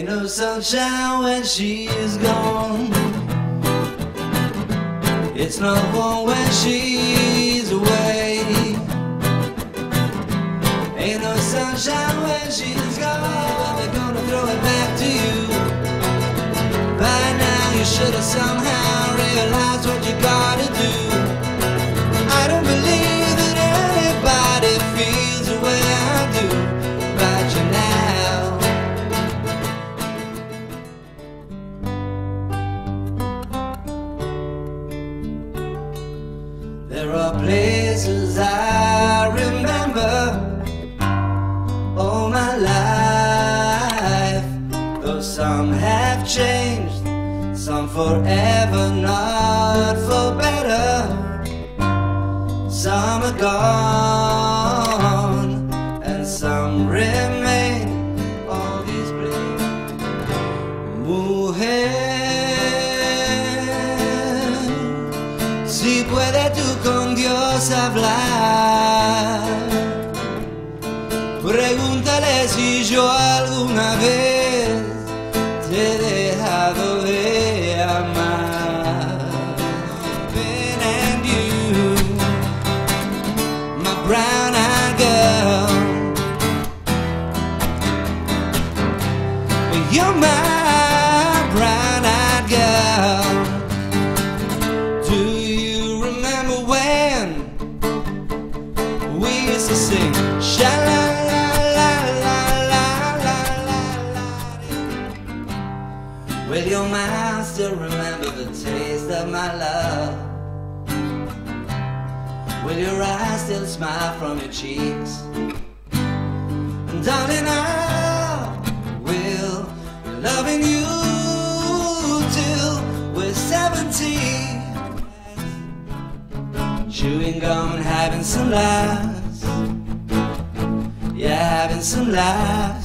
Ain't no sunshine when she's gone. It's no home when she's away. Ain't no sunshine when she's gone. They're gonna throw it back to you. By now you should have somehow realized what you gotta do. I don't believe that anybody feels the way I do about you now. There are places I remember all my life, though some have changed, some forever, not for better. Some are gone and some remain. All these places. Mujer, si puedes tú con Dios hablar, pregúntale si yo alguna vez te he dejado de amar. Ben and you, my brown-eyed girl, you're my brown-eyed girl. Do you remember when we used to sing sha-la-la-la-la-la-la-la? Will your mind still remember the taste of my love? Will your eyes still smile from your cheeks? And darling, I will be loving you till we're 70, chewing gum and having some laughs. Yeah, having some laughs.